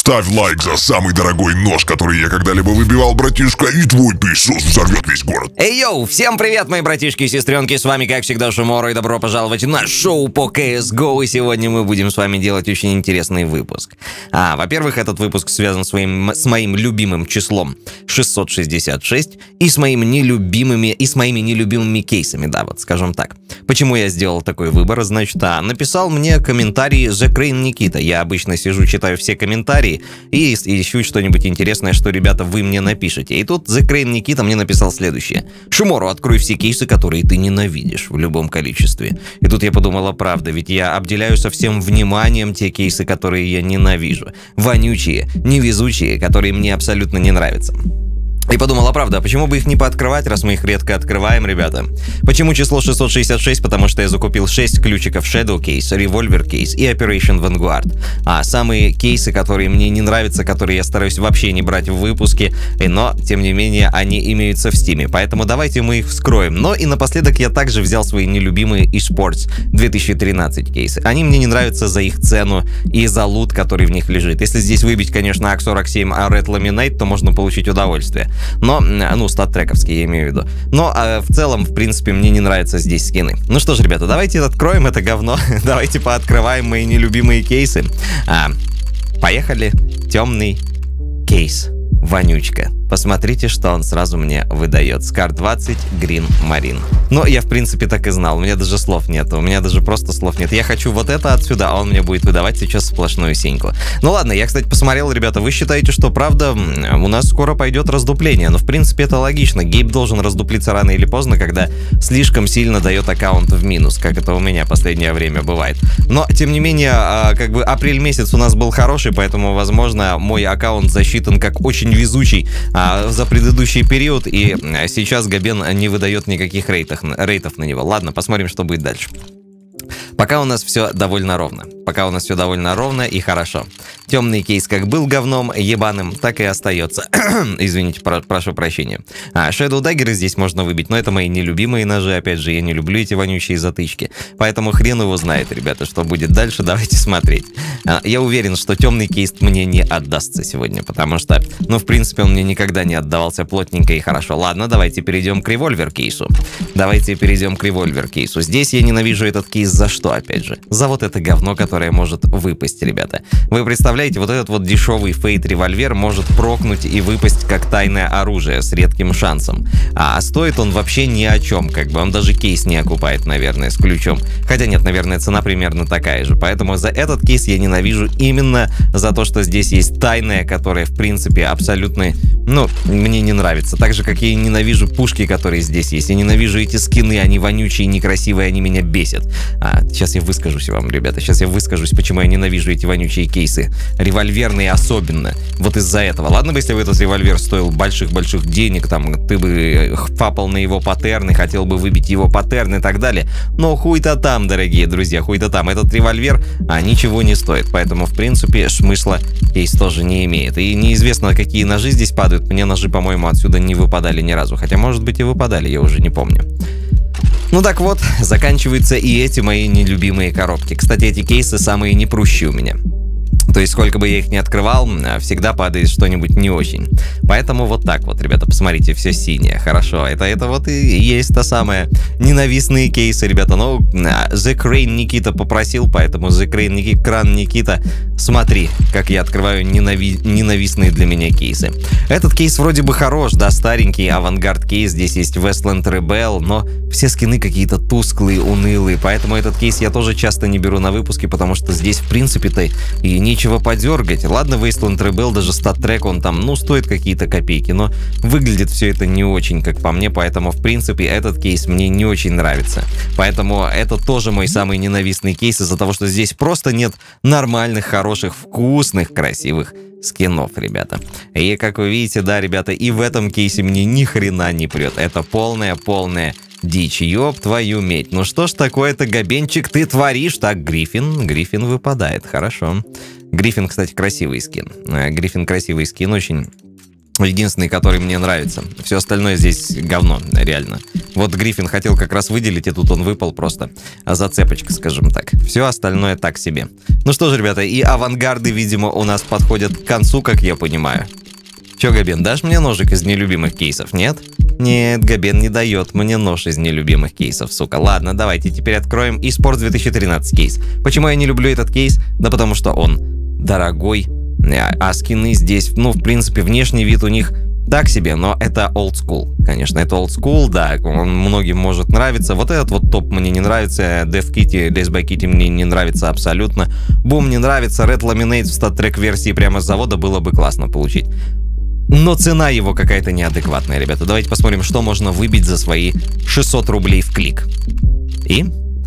Ставь лайк за самый дорогой нож, который я когда-либо выбивал, братишка, и твой песос взорвет весь город. Эй, йоу, всем привет, мои братишки и сестренки, с вами, как всегда, Шуморо, и добро пожаловать на шоу по CSGO, и сегодня мы будем с вами делать очень интересный выпуск. Во-первых, этот выпуск связан с моим любимым числом 666 и с моими нелюбимыми кейсами, да, вот скажем так. Почему я сделал такой выбор? Значит, написал мне комментарий The Crane Никита. Я обычно сижу, читаю все комментарии и ищу что-нибудь интересное, что, ребята, вы мне напишите. И тут The Crane Никита мне написал следующее. Шуморо, открой все кейсы, которые ты ненавидишь в любом количестве. И тут я подумала, правда, ведь я обделяю со всем вниманием те кейсы, которые я ненавижу. Вонючие, невезучие, которые мне абсолютно не нравятся. И подумала, правда, почему бы их не пооткрывать, раз мы их редко открываем, ребята? Почему число 666? Потому что я закупил 6 ключиков Shadow Case, Revolver Case и Operation Vanguard. Самые кейсы, которые мне не нравятся, которые я стараюсь вообще не брать в выпуске, но, тем не менее, они имеются в Steam. Поэтому давайте мы их вскроем. Но и напоследок я также взял свои нелюбимые eSports 2013 кейсы. Они мне не нравятся за их цену и за лут, который в них лежит. Если здесь выбить, конечно, АК-47 Red Laminate, то можно получить удовольствие. Но, стат-трековские я имею в виду. Но в целом, в принципе, мне не нравятся здесь скины. Ну что ж, ребята, давайте откроем это говно. Давайте пооткрываем мои нелюбимые кейсы. Поехали. Темный кейс. Вонючка. Посмотрите, что он сразу мне выдает. Scar 20, Green Marine. Но я, в принципе, так и знал. У меня даже слов нет. У меня даже просто слов нет. Я хочу вот это отсюда, а он мне будет выдавать сейчас сплошную синьку. Ну ладно, я, кстати, посмотрел, ребята. Вы считаете, что, правда, у нас скоро пойдет раздупление? Но, в принципе, это логично. Гейб должен раздуплиться рано или поздно, когда слишком сильно дает аккаунт в минус, как это у меня последнее время бывает. Но, тем не менее, апрель месяц у нас был хороший, поэтому, возможно, мой аккаунт засчитан как очень везучий за предыдущий период, и сейчас Габен не выдает никаких рейтов на него. Ладно, посмотрим, что будет дальше. Пока у нас все довольно ровно. И хорошо. Темный кейс как был говном ебаным, так и остается. Извините, прошу прощения. Shadow Dagger здесь можно выбить, но это мои нелюбимые ножи. Опять же, я не люблю эти вонючие затычки. Поэтому хрен его знает, ребята, что будет дальше. Давайте смотреть. Я уверен, что темный кейс мне не отдастся сегодня, потому что, в принципе, он мне никогда не отдавался плотненько и хорошо. Ладно, давайте перейдем к револьвер кейсу. Здесь я ненавижу этот кейс за что, опять же? За вот это говно, которое может выпасть, ребята. Вы представляете, вот этот вот дешевый фейт-револьвер может прокнуть и выпасть как тайное оружие с редким шансом. А стоит он вообще ни о чем, он даже кейс не окупает, наверное, с ключом. Хотя нет, наверное, цена примерно такая же. Поэтому за этот кейс я ненавижу именно за то, что здесь есть тайное, которое, в принципе, абсолютно, мне не нравится. Так же, как я и ненавижу пушки, которые здесь есть. Я ненавижу эти скины, они вонючие, некрасивые, они меня бесят. Сейчас я выскажусь вам, ребята, почему я ненавижу эти вонючие кейсы. Револьверные особенно. Вот из-за этого. Ладно бы, если бы этот револьвер стоил больших-больших денег, ты бы фапал на его паттерн и хотел бы выбить его паттерн и так далее. Но хуй-то там, дорогие друзья, хуй-то там. Этот револьвер ничего не стоит. Поэтому, в принципе, смысла кейс тоже не имеет. И неизвестно, какие ножи здесь падают. Мне ножи, по-моему, отсюда не выпадали ни разу. Хотя, может быть, и выпадали, я уже не помню. Так вот, заканчиваются и эти мои нелюбимые коробки. Кстати, эти кейсы самые непрущие у меня. То есть, сколько бы я их ни открывал, всегда падает что-нибудь не очень. Поэтому вот так вот, ребята, посмотрите, все синее, хорошо. Это вот и есть та самая ненавистные кейсы, ребята. The Crane Никита попросил, поэтому The Crane Никита, смотри, как я открываю ненавистные для меня кейсы. Этот кейс вроде бы хорош, да, старенький авангард кейс. Здесь есть Westland Rebel, но все скины какие-то тусклые, унылые. Поэтому этот кейс я тоже часто не беру на выпуске, потому что здесь, в принципе-то, и нечего подергать. Ладно, Wasteland Rebel, даже стат-трек, он там, стоит какие-то копейки, но выглядит все это не очень, как по мне, поэтому, в принципе, этот кейс мне не очень нравится. Поэтому это тоже мой самый ненавистный кейс из-за того, что здесь просто нет нормальных, хороших, вкусных, красивых скинов, ребята. И, как вы видите, да, ребята, и в этом кейсе мне ни хрена не прет. Это полная дичь. Ёб твою медь. Ну что ж такое-то, Габенчик, ты творишь? Так, Гриффин выпадает, хорошо. Гриффин, кстати, красивый скин. Очень. Единственный, который мне нравится. Все остальное здесь говно, реально. Вот Гриффин хотел как раз выделить, и тут он выпал просто. Зацепочка, скажем так. Все остальное так себе. Ну что ж, ребята, и авангарды, видимо, у нас подходят к концу, как я понимаю. Че, Габен, дашь мне ножик из нелюбимых кейсов, нет? Нет, Габен не дает мне нож из нелюбимых кейсов, сука. Ладно, давайте теперь откроем eSports 2013 кейс. Почему я не люблю этот кейс? Да потому что он дорогой. А скины здесь, ну, в принципе, внешний вид у них так себе, но это old school. Конечно, это old school, да, он многим может нравиться. Вот этот вот топ мне не нравится, Death Kitty, Days by Kitty мне не нравится абсолютно. Boom не нравится, Red Laminate в стат-трек версии прямо с завода было бы классно получить. Но цена его какая-то неадекватная, ребята. Давайте посмотрим, что можно выбить за свои 600 рублей в клик. И...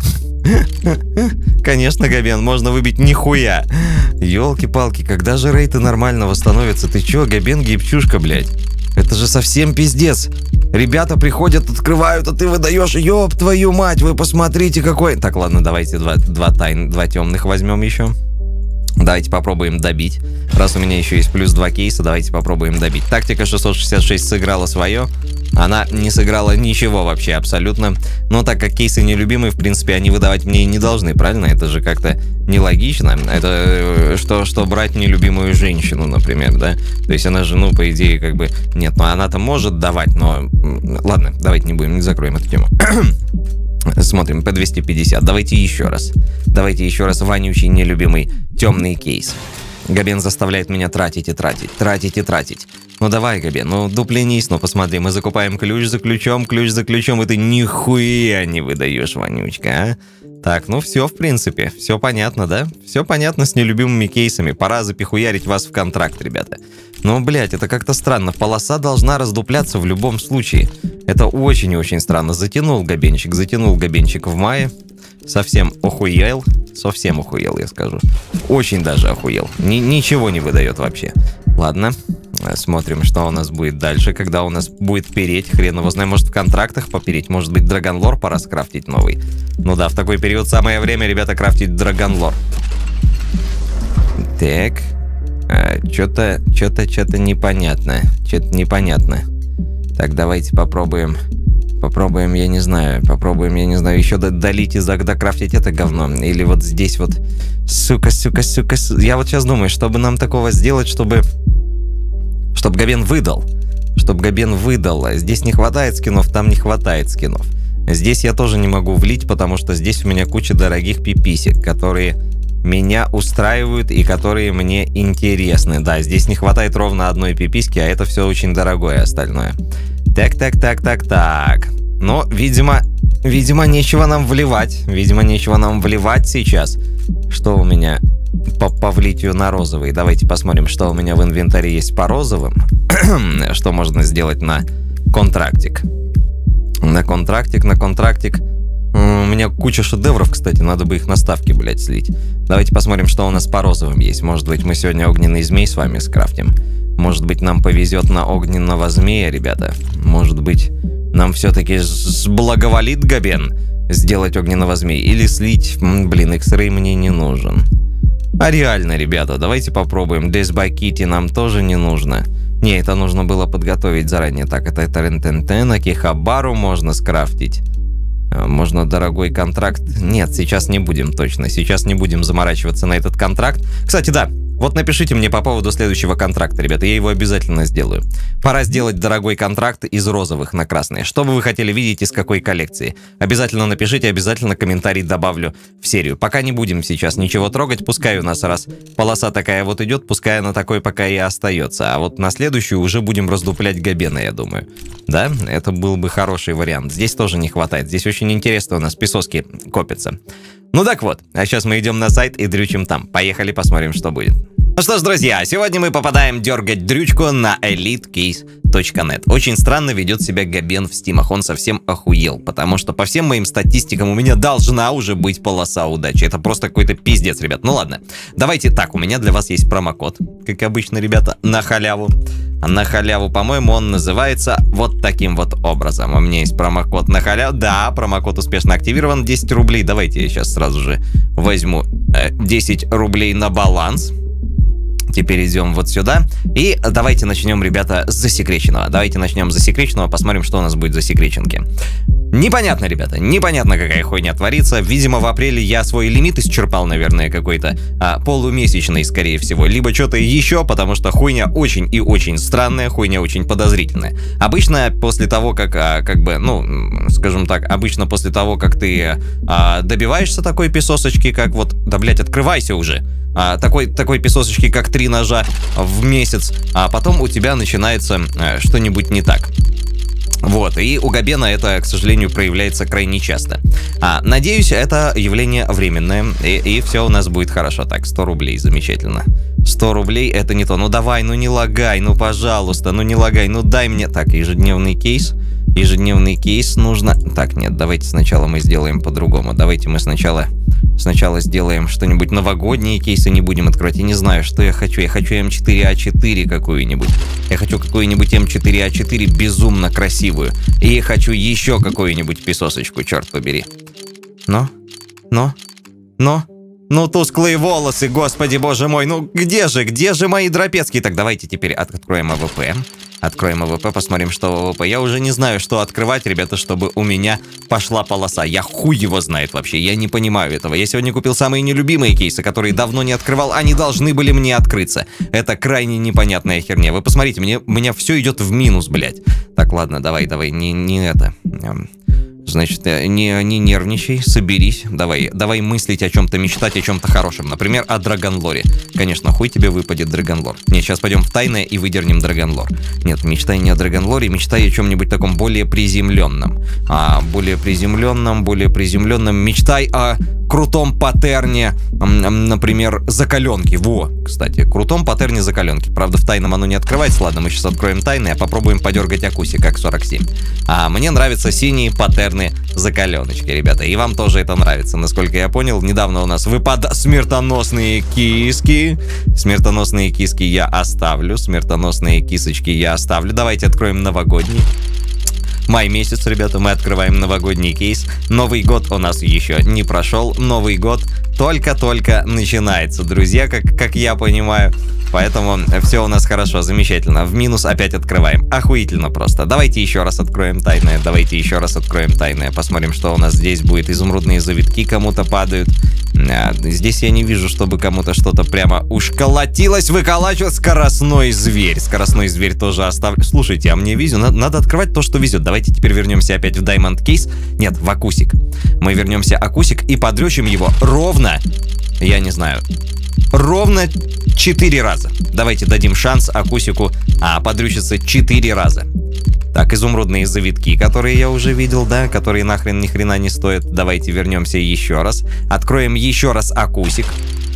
Конечно, Габен, можно выбить нихуя. Ёлки-палки, когда же рейты нормально восстановятся? Ты чё, Габен, гибчушка, блядь? Это же совсем пиздец. Ребята приходят, открывают, а ты выдаешь. Ёб твою мать, вы посмотрите какой... Так, ладно, давайте два темных возьмем еще. Давайте попробуем добить. Раз у меня еще есть плюс 2 кейса, давайте попробуем добить. Тактика 666 сыграла свое. Она не сыграла ничего вообще абсолютно. Но так как кейсы нелюбимые, в принципе, они выдавать мне и не должны, правильно? Это же как-то нелогично. Это что брать нелюбимую женщину, например, да? То есть она же, ну, по идее, как бы... Нет, ну она-то может давать, но... Ладно, давайте не будем, не закроем эту тему. Смотрим, P250. Давайте еще раз. Давайте еще раз вонючий, нелюбимый, темный кейс. Габен заставляет меня тратить и тратить, тратить и тратить. Ну давай, Габен, ну дупленись, ну посмотри, мы закупаем ключ за ключом, и ты нихуя не выдаешь, вонючка, а? Так, ну все, в принципе, все понятно, да? Все понятно с нелюбимыми кейсами. Пора запихуярить вас в контракт, ребята. Ну, блядь, это как-то странно. Полоса должна раздупляться в любом случае. Это очень-очень странно. Затянул габенчик в мае. Совсем охуел, я скажу. Очень даже охуел. Ничего не выдает вообще. Ладно, смотрим, что у нас будет дальше. Когда у нас будет переть, хрен его знает, может в контрактах попереть, может быть Драгонлор пора скрафтить новый. Ну да, в такой период самое время, ребята, крафтить Драгонлор. Так, что-то непонятно. Так, давайте попробуем, я не знаю, еще долить и докрафтить это говно. Или вот здесь вот, сука. Я вот сейчас думаю, чтобы нам такого сделать, чтобы Габен выдал. Здесь не хватает скинов, там не хватает скинов. Здесь я тоже не могу влить, потому что здесь у меня куча дорогих пиписек, которые меня устраивают и которые мне интересны. Да, здесь не хватает ровно одной пиписки, а это все очень дорогое остальное. Так. Но, видимо, нечего нам вливать. Сейчас. Что у меня по влитию на розовый? Давайте посмотрим, что у меня в инвентаре есть по розовым. Что можно сделать на контрактик. На контрактик. У меня куча шедевров, кстати, надо бы их на ставки, блядь, слить. Давайте посмотрим, что у нас по розовым есть. Может быть, мы сегодня огненный змей с вами скрафтим. Может быть, нам повезет на огненного змея, ребята. Может быть, нам все-таки благоволит Габен сделать огненного змея. Или слить... Блин, X-Ray мне не нужен. А реально, ребята, давайте попробуем. Days by Kitty нам тоже не нужно. Не, это нужно было подготовить заранее. Так, это Рентентен, Акихабару можно скрафтить. Можно дорогой контракт. Нет, сейчас не будем точно. Сейчас не будем заморачиваться на этот контракт. Кстати, да, вот напишите мне по поводу следующего контракта, ребята. Я его обязательно сделаю. Пора сделать дорогой контракт из розовых на красные. Что бы вы хотели видеть, из какой коллекции? Обязательно напишите, обязательно комментарий добавлю в серию. Пока не будем сейчас ничего трогать. Пускай у нас раз полоса такая вот идет, пускай она такой пока и остается. А вот на следующую уже будем раздуплять Габена, я думаю. Да, это был бы хороший вариант. Здесь тоже не хватает. Здесь очень интересно у нас песоски копятся. Ну так вот, а сейчас мы идем на сайт и дрючим там. Поехали, посмотрим, что будет. Ну что ж, друзья, сегодня мы попадаем дергать дрючку на elitecase.net. Очень странно ведет себя Габен в стимах, он совсем охуел, потому что по всем моим статистикам у меня должна уже быть полоса удачи. Это просто какой-то пиздец, ребят. Ну ладно, давайте так, у меня для вас есть промокод, как обычно, ребята, на халяву. На халяву, по-моему, он называется вот таким вот образом. У меня есть промокод на халяву. Да, промокод успешно активирован. 10 рублей. Давайте я сейчас сразу же возьму 10 рублей на баланс. Теперь идем вот сюда. И давайте начнем, ребята, с засекреченного. Давайте начнем с засекреченного, посмотрим, что у нас будет в засекреченке. Непонятно, ребята, непонятно, какая хуйня творится. Видимо, в апреле я свой лимит исчерпал, наверное, какой-то полумесячный, скорее всего. Либо что-то еще, потому что хуйня очень и очень странная, хуйня очень подозрительная. Обычно после того, как, скажем так, обычно после того, как ты добиваешься такой песосочки, как вот, да, блять, открывайся уже. Такой песосочки, как 3 ножа в месяц, а потом у тебя начинается что-нибудь не так. Вот, и у Габена это, к сожалению, проявляется крайне часто. Надеюсь, это явление временное, и все у нас будет хорошо. Так, 100 рублей, замечательно. 100 рублей, это не то. Ну давай, ну не лагай, ну пожалуйста, ну не лагай, ну дай мне. Так, ежедневный кейс. Ежедневный кейс нужно... Так, нет, давайте сначала мы сделаем по-другому. Давайте мы сначала сделаем что-нибудь новогодние кейсы, не будем открывать. Я не знаю, что я хочу. Я хочу М4А4 какую-нибудь. Я хочу какую-нибудь М4А4 безумно красивую. И хочу еще какую-нибудь песосочку, черт побери. Ну, тусклые волосы, господи боже мой. Ну, где же мои драпецкие? Так, давайте теперь откроем АВП. Откроем АВП, посмотрим, что в АВП. Я уже не знаю, что открывать, ребята, чтобы у меня пошла полоса. Я хуй его знает вообще, я не понимаю этого. Я сегодня купил самые нелюбимые кейсы, которые давно не открывал. Они должны были мне открыться. Это крайне непонятная херня. Вы посмотрите, у меня все идет в минус, блядь. Так, ладно, давай, не это... Значит, не нервничай, соберись, давай мыслить о чем-то, мечтать о чем-то хорошем. Например, о Драгонлоре. Конечно, хуй тебе выпадет Драгонлор. Нет, сейчас пойдем в тайное и выдернем Драгонлор. Нет, мечтай не о Драгонлоре, мечтай о чем-нибудь таком более приземленном. Более приземленном. Мечтай о крутом паттерне, например, закаленки. Во, кстати, крутом паттерне закаленки. Правда, в тайном оно не открывается. Ладно, мы сейчас откроем тайное, попробуем подергать Акуси, как 47. Мне нравятся синие паттерны закаленочки, ребята. И вам тоже это нравится, насколько я понял. Недавно у нас выпадают смертоносные киски. Смертоносные киски я оставлю. Смертоносные кисочки я оставлю. Давайте откроем новогодний. Май месяц, ребята, мы открываем новогодний кейс. Новый год у нас еще не прошел. Новый год только-только начинается, друзья, как я понимаю. Поэтому все у нас хорошо, замечательно. В минус опять открываем. Охуительно просто. Давайте еще раз откроем тайное. Посмотрим, что у нас здесь будет. Изумрудные завитки кому-то падают. Здесь я не вижу, чтобы кому-то что-то прямо уж колотилось, выколачивалось. Скоростной зверь. Скоростной зверь тоже оставлю. Слушайте, а мне везет. Надо открывать то, что везет. Давайте теперь вернемся опять в Diamond Case. Нет, в Акусик. Мы вернемся Акусик и подрючим его ровно, я не знаю, ровно 4 раза. Давайте дадим шанс Акусику подрючиться 4 раза. Так, изумрудные завитки, которые я уже видел, да, которые нахрен ни хрена не стоят. Давайте вернемся еще раз. Откроем еще раз Акусик.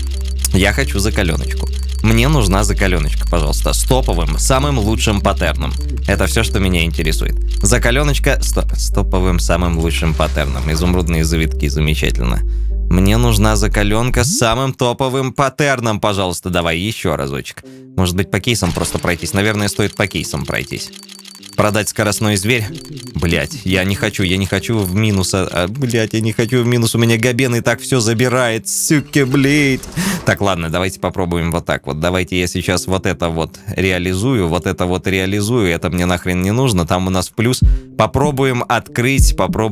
Я хочу закаленочку. Мне нужна закаленочка, пожалуйста, с топовым, самым лучшим паттерном. Это все, что меня интересует. Закаленочка с топовым, самым лучшим паттерном. Изумрудные завитки, замечательно. Мне нужна закаленка с самым топовым паттерном, пожалуйста. Давай еще разочек. Может быть, по кейсам просто пройтись. Наверное, стоит по кейсам пройтись. Продать скоростной зверь? Блять, я не хочу в минус. Блять, я не хочу в минус. У меня Габен и так все забирает. Суки, блять. Так, ладно, давайте попробуем вот так вот. Давайте я сейчас вот это вот реализую. Это мне нахрен не нужно. Там у нас в плюс. Попробуем открыть.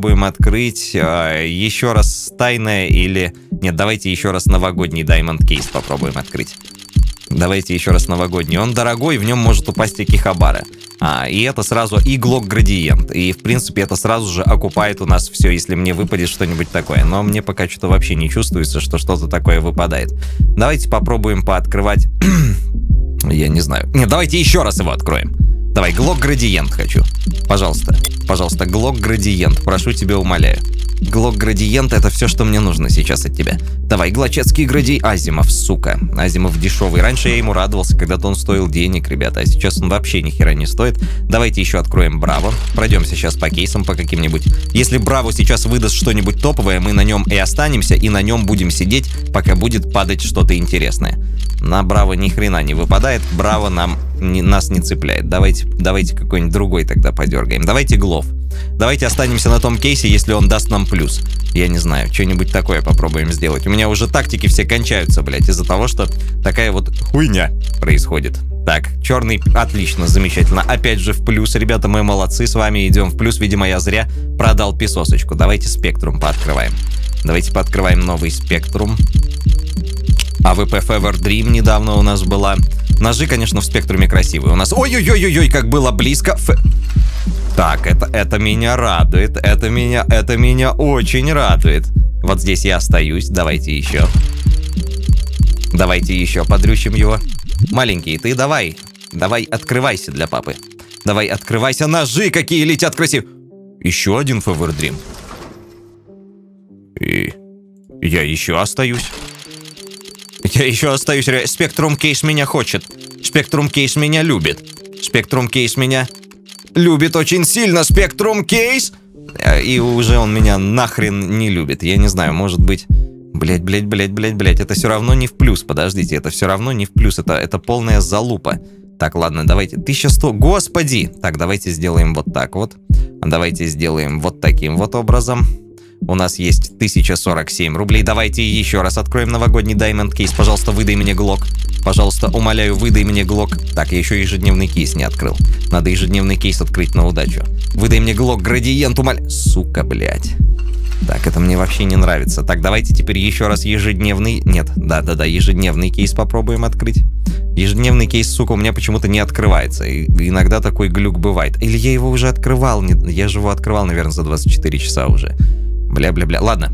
Еще раз тайное или... Нет, давайте еще раз новогодний Diamond Case попробуем открыть. Давайте еще раз новогодний. Он дорогой, в нем может упасть Акихабара. И это сразу и Глок Градиент. И, в принципе, это сразу же окупает у нас все, если мне выпадет что-нибудь такое. Но мне пока что-то вообще не чувствуется, что что-то такое выпадает. Давайте попробуем пооткрывать. Я не знаю. Нет, давайте еще раз его откроем. Давай, Глок Градиент хочу. Пожалуйста, Глок Градиент. Прошу тебя, умоляю. Глок Градиент — это все, что мне нужно сейчас от тебя. Давай, Глочецкий Градиент. Азимов, сука. Азимов дешевый. Раньше я ему радовался, когда-то он стоил денег, ребята. А сейчас он вообще ни хера не стоит. Давайте еще откроем Браво. Пройдемся сейчас по кейсам, по каким-нибудь. Если Браво сейчас выдаст что-нибудь топовое, мы на нем и останемся, и на нем будем сидеть, пока будет падать что-то интересное. На Браво ни хрена не выпадает. Браво нас не цепляет. Давайте какой-нибудь другой тогда подергаем. Давайте Глов. Давайте останемся на том кейсе, если он даст нам плюс. Я не знаю, что-нибудь такое попробуем сделать. У меня уже тактики все кончаются, блядь, из-за того, что такая вот хуйня происходит. Так, черный, отлично, замечательно. Опять же в плюс, ребята, мы молодцы, с вами идем в плюс. Видимо, я зря продал песосочку. Давайте спектрум пооткрываем. Давайте пооткрываем новый спектрум. АВП Fever Dream недавно у нас была. Ножи, конечно, в спектруме красивые. У нас... Ой-ой-ой-ой, как было близко. Так, это меня радует. Это меня очень радует. Вот здесь я остаюсь. Давайте еще. Давайте еще подрючим его. Маленький, ты давай. Давай, открывайся для папы. Давай, открывайся. Ножи какие летят красиво. Еще один Fever Dream. И я еще остаюсь. Я еще остаюсь. Спектрум Кейс меня хочет. Спектрум Кейс меня любит. Спектрум Кейс меня любит очень сильно. Спектрум Кейс. И уже он меня нахрен не любит. Я не знаю, может быть... Блять. Это все равно не в плюс. Подождите, это все равно не в плюс. Это полная залупа. Так, ладно, давайте. 1100. Господи! Так, давайте сделаем вот так вот. Давайте сделаем вот таким вот образом. У нас есть 1047 рублей. Давайте еще раз откроем новогодний Diamond кейс. Пожалуйста, выдай мне глок. Пожалуйста, умоляю, выдай мне глок. Так, я еще ежедневный кейс не открыл. Надо ежедневный кейс открыть на удачу. Выдай мне глок, градиент, умоляю. Сука, блядь. Так, это мне вообще не нравится. Так, давайте теперь еще раз ежедневный... Нет, да, ежедневный кейс попробуем открыть. Ежедневный кейс, сука, у меня почему-то не открывается. И иногда такой глюк бывает. Или я его уже открывал. Я же его открывал, наверное, за 24 часа уже. Бля. Ладно.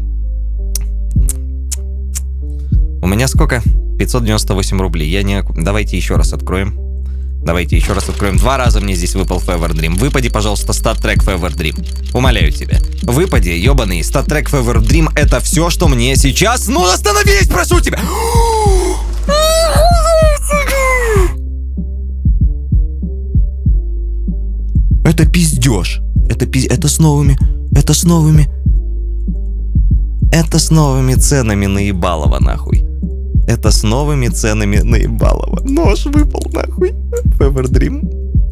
У меня сколько? 598 рублей. Я не... Давайте еще раз откроем. Давайте еще раз откроем. 2 раза мне здесь выпал Fever Dream. Выпади, пожалуйста, стат-трек Fever Dream. Умоляю тебя. Выпади, ебаный. Стат-трек Fever Dream — это все, что мне сейчас... Ну, остановись, прошу тебя! Это пиздеж. Это с новыми... Это с новыми ценами наебалово, нахуй. Это с новыми ценами наебалово. Нож выпал, нахуй. Fever Dream.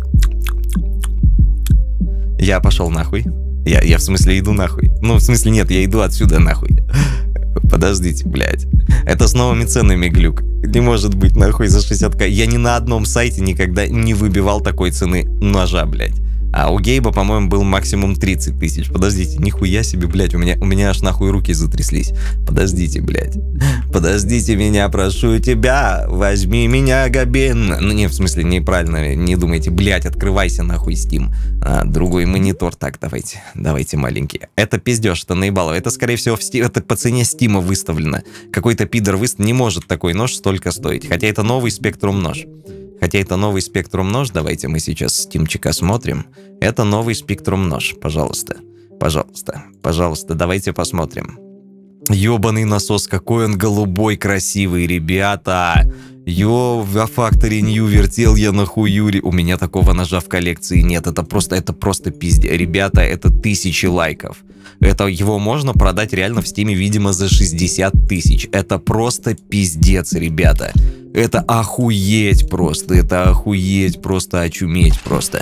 Я пошел нахуй. Я в смысле иду нахуй. Ну, в смысле нет, я иду отсюда нахуй. Подождите, блядь. Это с новыми ценами глюк. Не может быть, нахуй, за 60к. Я ни на одном сайте никогда не выбивал такой цены ножа, блядь. А у Гейба, по-моему, был максимум 30 тысяч. Подождите, нихуя себе, блядь, у меня аж нахуй руки затряслись. Подождите, блядь. Подождите меня, прошу тебя. Возьми меня, Габин. Ну, не, в смысле, неправильно, не думайте. Блядь, открывайся, нахуй, Steam. Другой монитор. Так, давайте маленький. Это пиздеж, это наебалово. Это, скорее всего, это по цене Стима выставлено. Какой-то пидор не может такой нож столько стоить. Хотя это новый спектрум нож. Давайте мы сейчас стимчика смотрим. Это новый спектрум нож. Пожалуйста, давайте посмотрим. Ёбаный насос, какой он голубой, красивый, ребята. В Factory New вертел я на хуюре. У меня такого ножа в коллекции нет. Это просто пиздец. Ребята, это 1000 лайков. Это его можно продать реально в Стиме, видимо, за 60 тысяч. Это просто пиздец, ребята. Это охуеть просто. Очуметь просто.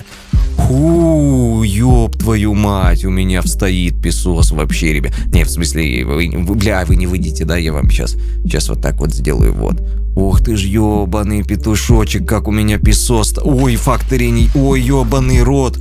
Ёб твою мать, у меня встоит песос вообще, ребят. Не, в смысле, вы не выйдете, да, я вам сейчас вот так вот сделаю, вот. Ох ты ж ёбаный петушочек, как у меня песос. Ой, Factory, ой, ёбаный рот.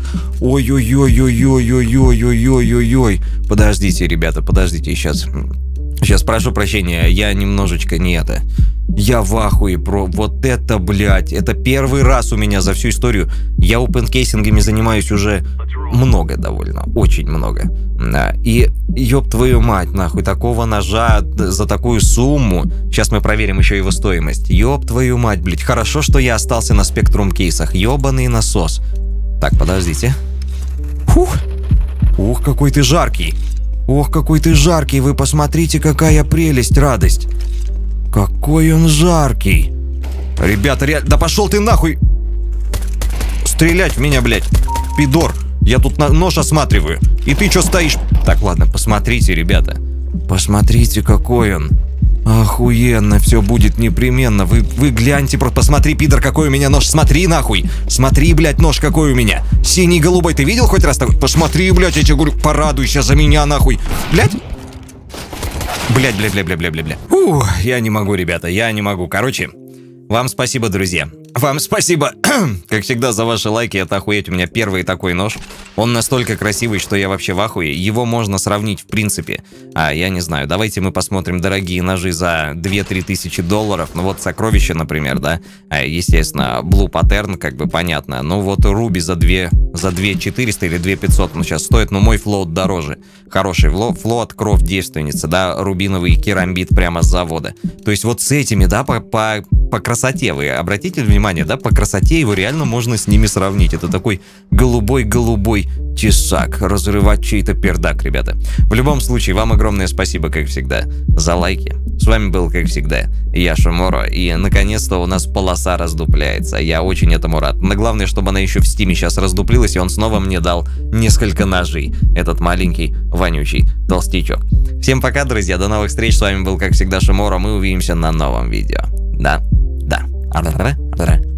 Ой. Подождите, ребята, Сейчас прошу прощения, я немножечко не это. Я в ахуе про вот это, блядь. Это первый раз у меня за всю историю. Я опенкейсингами занимаюсь уже много довольно. Очень много. Да. И ёб твою мать, нахуй, такого ножа за такую сумму. Сейчас мы проверим еще его стоимость. Ёб твою мать, блядь. Хорошо, что я остался на спектрум кейсах. Ёбаный насос. Так, подождите. Фух. Ух, какой ты жаркий. Вы посмотрите, какая прелесть, радость. Какой он жаркий. Ребята, реально... Да пошел ты нахуй. Стрелять в меня, блядь. Пидор. Я тут нож осматриваю. И ты что стоишь? Так, ладно, посмотрите, ребята. Посмотрите, какой он. Охуенно, все будет непременно. Вы гляньте, посмотри, пидор, какой у меня нож. Смотри, нахуй. Смотри, блядь, нож какой у меня. Синий-голубой. Ты видел хоть раз такой? Посмотри, блядь, я тебе говорю, порадуйся за меня, нахуй. Блядь. Бля. Я не могу, ребята, я не могу. Короче, вам спасибо, друзья. Вам спасибо, как всегда, за ваши лайки. Это охуеть, у меня первый такой нож. Он настолько красивый, что я вообще в ахуе. Его можно сравнить, в принципе. Я не знаю, давайте мы посмотрим дорогие ножи за 2-3 тысячи долларов. Ну вот сокровище, например, да. Естественно, Blue Pattern, как бы понятно. Ну вот Руби за 2400 или 2500, ну сейчас стоит, но мой флоут дороже. Хороший флоут, кровь девственницы, да, рубиновый керамбит прямо с завода. То есть вот с этими, да, по красоте, вы обратите внимание, да, по красоте его реально можно с ними сравнить. Это такой голубой тесак, разрывать чей-то пердак, ребята. В любом случае, вам огромное спасибо, как всегда, за лайки. С вами был, как всегда, я Шуморо, и наконец-то у нас полоса раздупляется. Я очень этому рад. Но главное, чтобы она еще в Стиме сейчас раздуплилась, и он снова мне дал несколько ножей. Этот маленький, вонючий толстячок. Всем пока, друзья, до новых встреч. С вами был, как всегда, Шуморо. Мы увидимся на новом видео. Да.